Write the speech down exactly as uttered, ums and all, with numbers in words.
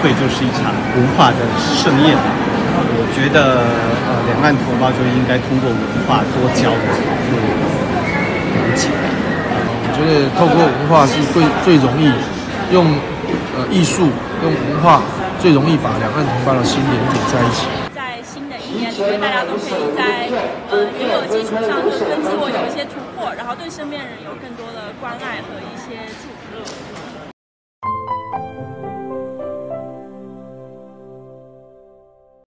会就是一场文化的盛宴。我觉得呃，两岸同胞就应该通过文化多交流、多了解。 我觉得透过文化是最最容易用呃艺术、用文化最容易把两岸同胞的心连结在一起。 在新的一年里面，大家都可以在呃原有的基础上，就跟自我有一些突破，然后对身边人有更多的关爱和一些祝福。